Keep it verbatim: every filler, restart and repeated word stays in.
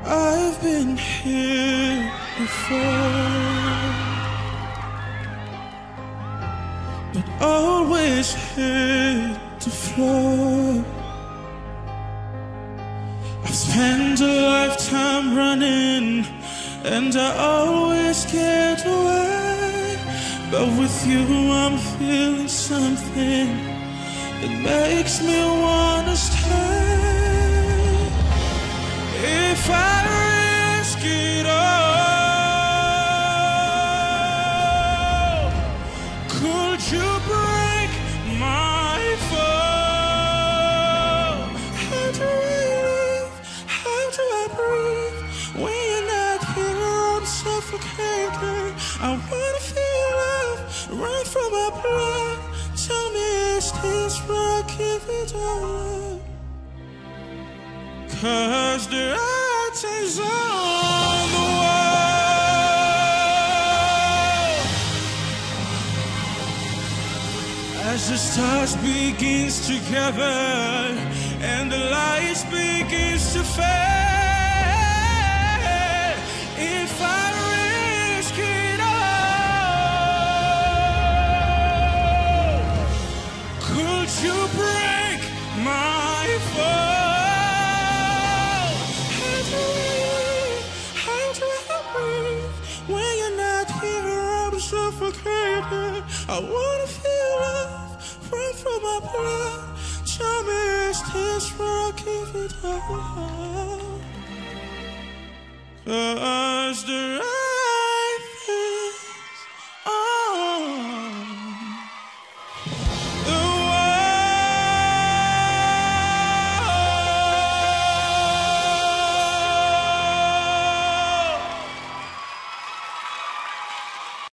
I've been here before, but always hit the floor. I've spent a lifetime running, and I always get away. But with you I'm feeling something that makes me wanna stay. If I risk it all, could you break my fall? How do I live? How do I breathe? When you're not here, I'm suffocating. I wanna feel love run from my blood. Tell me, is this where I give it all? 'Cause the writing's on the wall. As the stars begins to gather and the lights begins to fade, if I risk it all, could you break my fall? I wanna feel love run from my blood. Tell me, is this where I give it all? 'Cause the